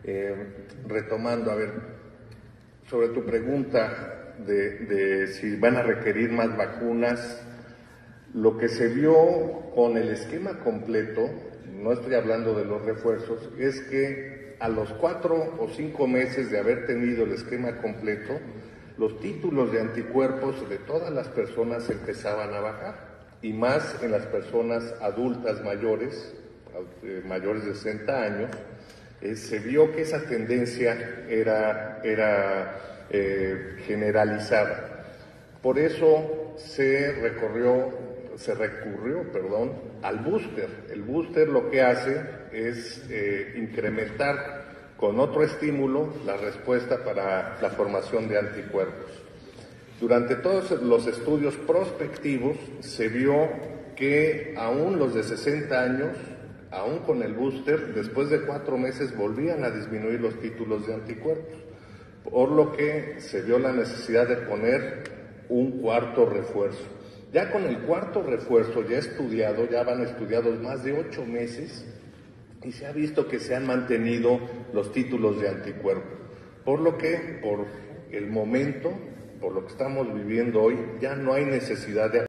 Retomando, a ver, sobre tu pregunta de si van a requerir más vacunas, lo que se vio con el esquema completo, no estoy hablando de los refuerzos, es que a los 4 o 5 meses de haber tenido el esquema completo, los títulos de anticuerpos de todas las personas empezaban a bajar, y más en las personas adultas mayores, mayores de 60 años, se vio que esa tendencia era generalizada. Por eso se recurrió al booster. El booster lo que hace es incrementar con otro estímulo la respuesta para la formación de anticuerpos. Durante todos los estudios prospectivos se vio que aún los de 60 años, aún con el booster, después de 4 meses volvían a disminuir los títulos de anticuerpos, por lo que se vio la necesidad de poner un cuarto refuerzo. Ya con el cuarto refuerzo ya van estudiados más de 8 meses y se ha visto que se han mantenido los títulos de anticuerpos, por lo que por el momento, por lo que estamos viviendo hoy, ya no hay necesidad de